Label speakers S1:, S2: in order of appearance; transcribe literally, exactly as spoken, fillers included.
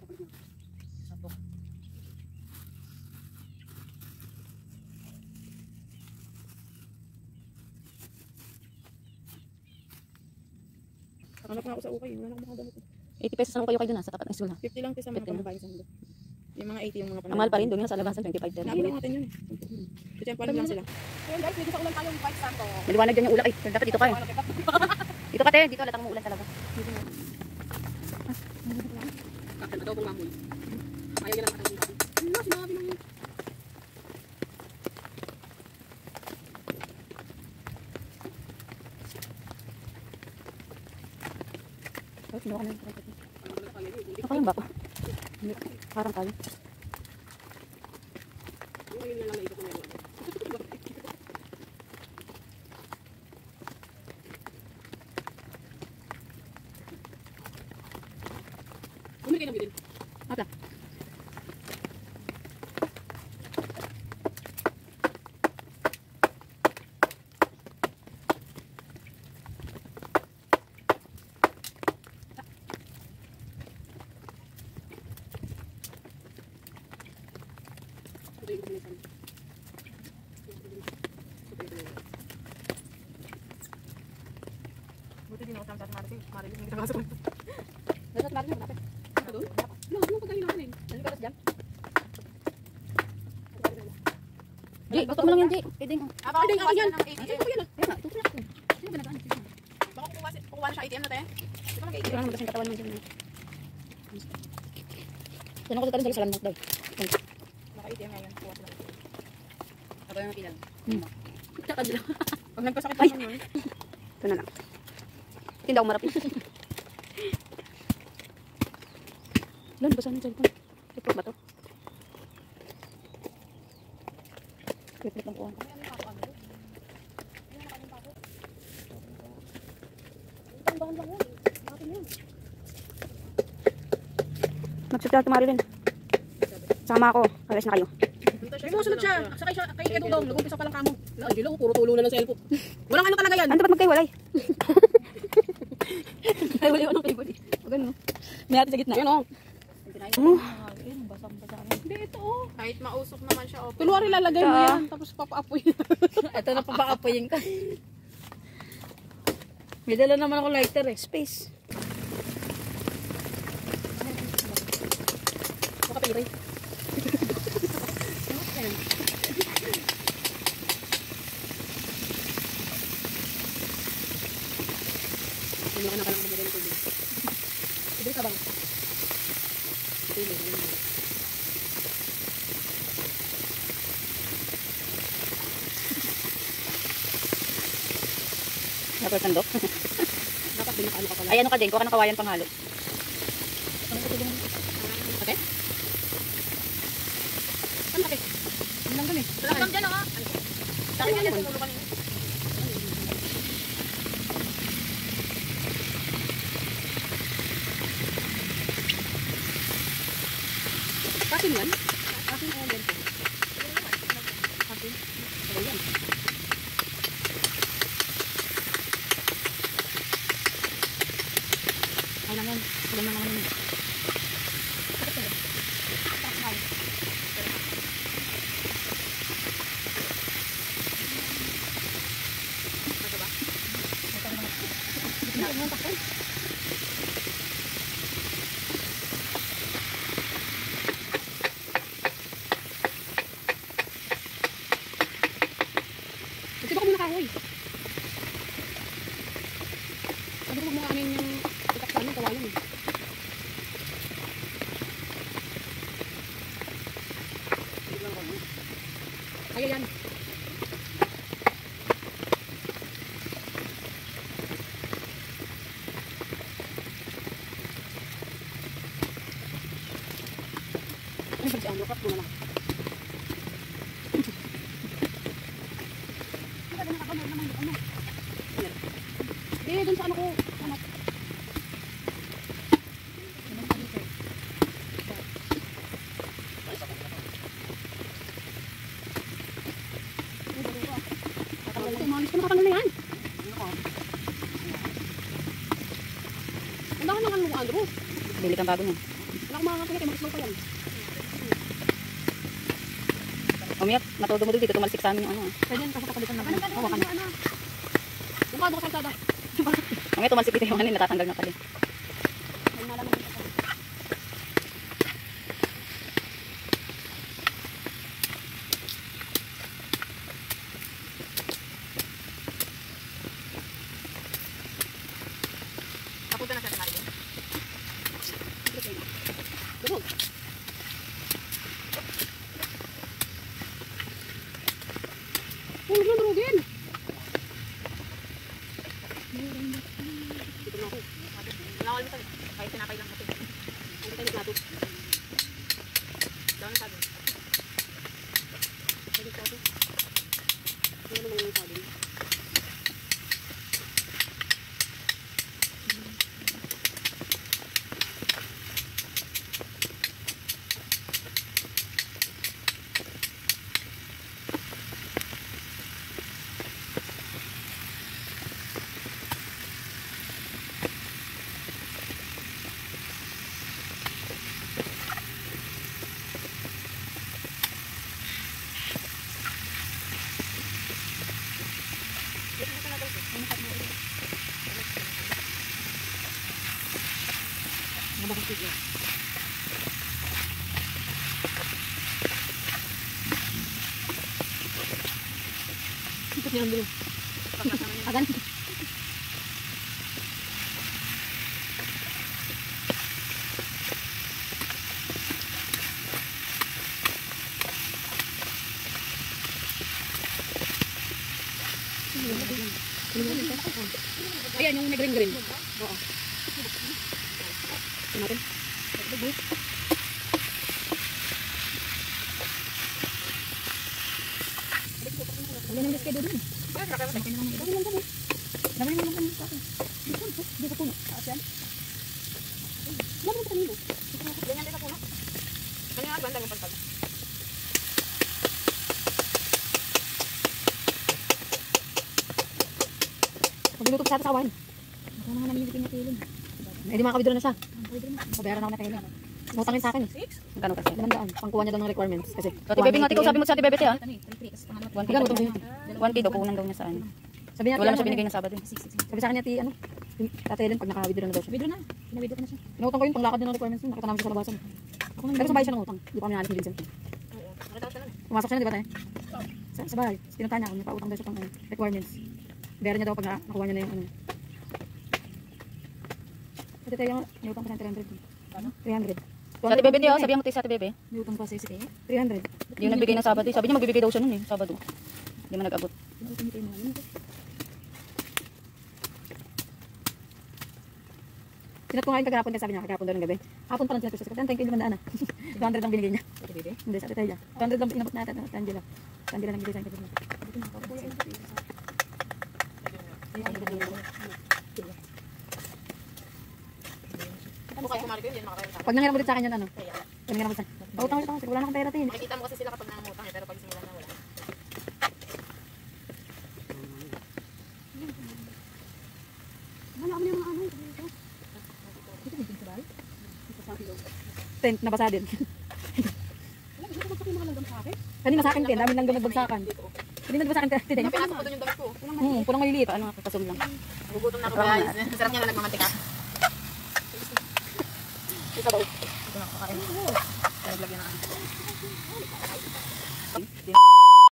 S1: Hanap nga ako sa ukay, wala akong makagamit.
S2: eighty pesos lang kayo kayo dun ha, sa tapat ng school ha.
S1: fifty lang sa mga pambabae sa mundo. Yung mga eighty yung mga
S2: Ang mahal pa rin doon nga sa labasan, twenty-five din.
S1: Naabot natin yun. Titempuan lang sila.
S3: Ayun guys, dito sa ulan tayo yung bike santo.
S2: Maliwanag dyan yung ulak eh. Dapat dito ka eh. Dito ka te, dito latang mo ulan talaga.
S3: Kakal na daw kung mamoy. Ayaw nila nakatang sinabi. Ano, sinabi nung...
S2: Oh, sinuha ka na yung ako lang ba ako? Parang kaya.
S3: Ngayon na lang naisip ko meron. Bumili kayo ng bidin.
S2: Apa?
S1: Buti din ako sa Marite. Marite, hindi ka kasama.
S2: Dapat lagi mo natin.
S3: Ano doon? No, ano pagkain natin eh?
S2: Ano ka dyan? Di, gusto mo lang yan, Di. Pwede nga.
S1: Ah, baka kukuha sila ng A T
S3: Ano
S1: M.
S3: ko yan ah?
S2: Ayun nga, tutulak ko. Sino ba nagaan?
S1: Baka kukuha si- kukuha na siya A T M na tayo. Di ba nag-A T
S2: Ito
S1: M?
S2: lang naman katawan mo dyan. Yan ako sa tarin sa salam daw.
S1: Naka-A T M ngayon. Kukuha sila.
S2: Ako yung ilan.
S1: Hmm.
S2: Tsaka dila.
S1: Pag nagkasakit
S2: Ay.
S1: naman yun.
S2: Ito na lang. Hindi ako marapin. Lan, basa ng cellphone. Ito ba to? Flip-flip lang kuha. Magsasya tumari rin. Sama ako. Alas na kayo.
S3: May musunod siya. Sakay siya kay Edudong. Nag-umpisa pa lang kamo. Hindi lang, puro tulo na ng cellphone. Walang ano talaga yan.
S2: Ano dapat magkahiwalay? Ay, wala yung anong favorite. Huwag ano. May ate sa gitna.
S3: Ayun oh.
S2: Oh.
S3: Hindi, ito oh.
S1: Kahit mausok naman siya. Okay.
S3: Tulwari lalagay mo
S2: Ah.
S3: yan. Tapos papaapoy.
S2: Ito na papaapoyin ka. May dala naman ako lighter eh. Space.
S3: Makapiray. Hindi ka na kalang kumagay ng tubig. Tubig ka bang? Tubig.
S2: Dapat sandok.
S3: Dapat binakaano ka pala.
S2: Ay, ano ka din? Kuha ka ng kawayan panghalo.
S3: Okay? Saan laki? Ano lang dun eh?
S1: Wala lang dyan, oh. Sa akin yan, tinulungan niyo.
S3: Kasin yan? Kasin o yan po? Kasin? Sabay yan.
S2: Ay lang yan. Kulang na naman yun.
S3: Kasi baka muna kahoy. Sabi ko mga anin yung itaksan ng kawayan eh. Kaya yan. Ano ba si Ano? Kat muna lang. Eh, dun sa ano ko. Ano? Umalis ko na kakano na yan. Ang dami naman mo, Andrew.
S2: Bili kang bago niyan.
S3: Wala akong mga kuya, mag-slow pa yan.
S2: Umiyak, natudo mo dito, tumalsik sa amin yung ano.
S3: Pwede yan, kasi kapalitan lang. Hawakan na. Ano? Yung mga bukas kalsada.
S2: Umiyak, tumalsik dito yung ano, natatanggal na pala.
S3: Ay, nalaman dito.
S1: Papunta na siya sa Marilyn.
S3: Ganun. Oh, huwag na durugin. Dito na ako.
S1: Wala ko alam kaya tinapay lang kasi.
S3: Ang tayo naglato.
S1: Daw na sabi.
S3: Tayo naglato. Ano naman yung sabi? Mga bakit siya. Ikot niya ang bilo. Agan. Ayan, yung green green. Oo. Ito natin. Wala nang diskedo dun. Dami lang kami. Dami lang kami sa akin. Hindi sa puno. Saan? Dami lang kanino.
S1: Ganyan din sa puno. Kanina nga, bandang yung pagpag.
S3: Pagluto pa sa asawan. Ako naman namimilitin niya kilin. Eh di makakawidro na siya. Pabayaran ako na kilin. Utangin sa akin eh.
S2: Magkano kasi?
S3: Limandaan. Pangkuha niya daw ng requirements. Kasi
S2: So, ati Bebe, nga ikaw sabi mo sa ati Bebe, te, ah. one K
S3: Magkano
S2: daw.
S3: utang niya?
S2: one K daw, kunan daw niya sa ano.
S3: Sabi niya,
S2: Wala na
S3: ano,
S2: siya binigay ng Sabado.
S3: sabi sa akin niya, ti, ano, Tatay Ellen, pag nakawidro na daw siya. Widro na. Pinawidro ko na siya. Inutang ko yun, panglakad na ng requirements niya. Nakita namin siya sa labasan. Pero sa bahay siya ng utang. Hindi pa kami naalis ni Vincent.
S1: Oo. Nakita ko siya nun eh.
S3: Pumasok siya na, di ba tayo? Sa, sa bahay. Pinunta niya ako, may pautang daw siya pang ano, requirements. Bayaran niya daw pag na- nakuha niya na yung ano. Pati tayo, may utang pa siya three hundred. three hundred.
S2: Sa ati Bebe, te, ah. Sabihan mo, te, sa ati Bebe.
S3: May utang pa sa isip eh. three hundred.
S2: Yung nagbigay ng Sabado. Sabi niya magbibigay daw siya nun eh, Sabado. Hindi man nag-abot.
S3: Sinat ko nga yung kagahapon kasi sabi niya, kagahapon daw ng gabi. Hapon pa lang sinat ko siya. Thank you, limandaan ah. two hundred lang binigay niya. Hindi, sa tatay niya. two hundred lang inabot natin at Angela. Sa Angela lang binigay sa akin.
S1: Ano kayo kumari ko yun, makakaroon sa
S3: Pag nangyari ulit sa akin yan, ano? Pag nangyari ulit sa akin. Pautang ulit ako, wala na akong pera tin.
S1: Makikita mo kasi sila kapag nangungutang eh, pero pag simulan na wala.
S3: Wala ako na yung mga ano. Dito din sa bahay. Tent, nabasa din. Kanina sa akin, tin. Dami lang daw nagbagsakan. Kanina nagbagsakan, tin.
S1: Yung pinasok ko doon yung damit ko.
S3: Hmm, pulang maliliit.
S2: Paano nga, kasum lang.
S1: Nagugutom na ako guys. Sarap niya na nagmamantika. Ito ba? Ito na ako kakain. Naglagyan na ako.